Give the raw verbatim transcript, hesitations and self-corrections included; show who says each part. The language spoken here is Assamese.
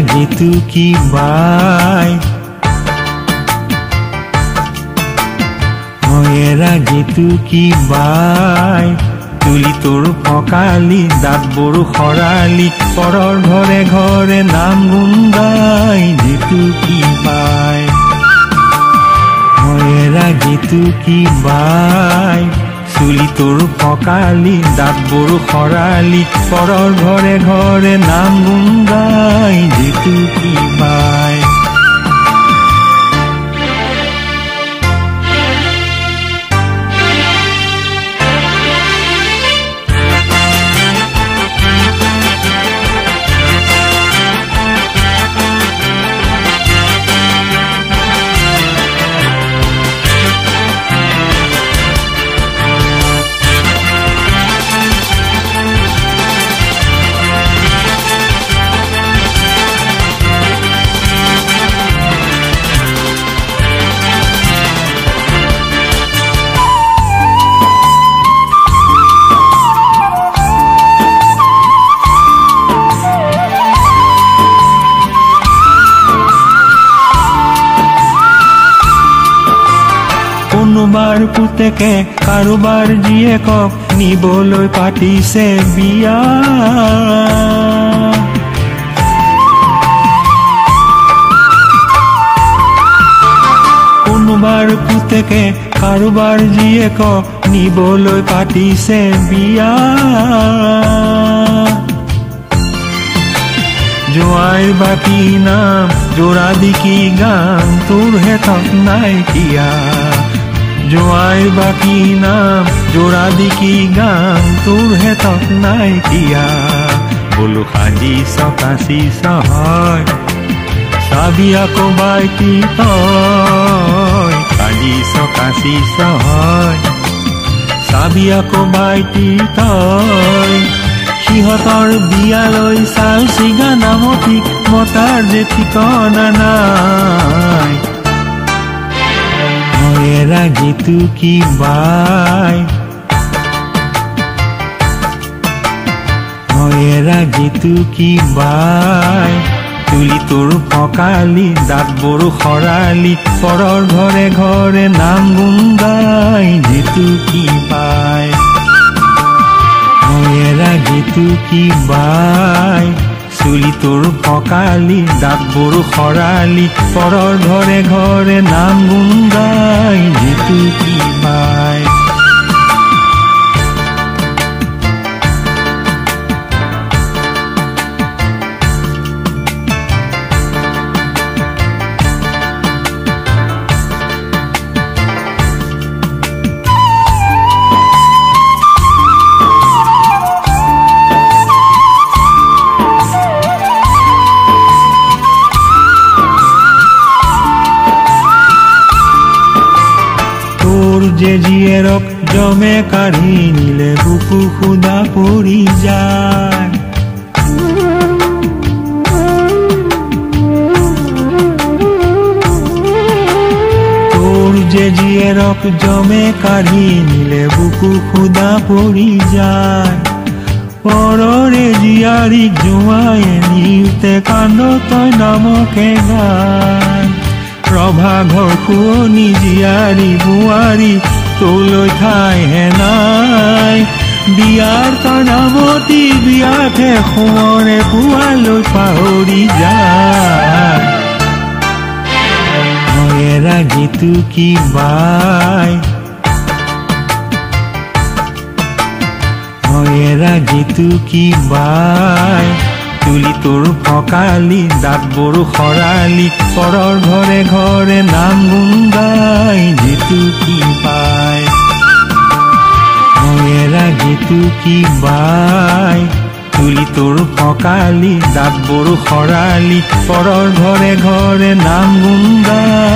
Speaker 1: ৰাগিটো কি বাই ময়ে ৰাগিটো কি বাই তুলি তোৰ ফকালি দাঁত বড়ো খৰালি পৰৰ ঘৰে ঘৰে নাম গুণ গাই যিটো কি বাই ময়ে ৰাগিটো কি বাই তুলি তোৰ ফকালি দাঁত বড়ো খৰালি পৰৰ ঘৰে ঘৰে নাম গুণ গাই যিটো কি বাই কোনোবাৰ পুতেকে কাৰোবাৰ জীয়েকক নিবলৈ পাতিছে বিয়া কোনোবাৰ পুতেকে কাৰোবাৰ জীয়েকক নিবলৈ পাতিছে বিয়া জোৱাইৰ বাকী নাম জোৰা দি কি গান তোৰ হেতত নাইকিয়া জোৱাইৰ বাকী নাম জোৰা দি কি গান তোৰ হেতত নাইকিয়া বোলো সাজিছ কাচিছ হয় চাবি আকৌ বাইটি তই সাজিছ কাচিছ হয় চাবি আকৌ বাইটি তই সিহঁতৰ বিয়ালৈ চাল চিগা নামতি মতাৰ যে ঠিকনা নাই ময়ে ৰাগিটো কি বাই ময়ে ৰাগিটো কি বাই তুলি তোৰ ফকালি দাঁত বড়ো খৰালি পৰৰ ঘৰে ঘৰে নাম গুণ গাই যিটো কি বাই ময়ে ৰাগিটো কি বাই চুলি তোৰ ফকালি দাঁত বড়ো খৰালি পৰৰ ঘৰে ঘৰে নাম গুণ গাই যিটো কি বাই যে জীয়েৰক জমে কাঢ়ি নিলে বুকু খুদা পৰি যায় তোৰ যে জীয়েৰক জমে কাঢ়ি নিলে বুকু খুদা পৰি যায় পৰৰে জীয়াৰীক জোঁৱায়ে নিওঁতে কান্দ তই নামকে গায় ৰভা ঘৰ শুৱনি জীয়াৰী বোৱাৰী তোলৈ ঠাই হে নাই বিয়াৰ তই নামতি বিয়াতে সোঁৱৰে পুৱালৈ পাহৰি যায় ময়ে ৰাগিটো কি বাই ময়ে ৰাগিটো কি বাই তুলি তোৰ ফকালি দাঁত বড়ো খৰালি পৰৰ ঘৰে ঘৰে নাম গুণ গাই যিটো কি বাই ময়ে ৰাগিটো কি বাই তুলি তোৰ ফকালি দাঁত বড়ো খৰালি পৰৰ ঘৰে ঘৰে নাম গুণ গাই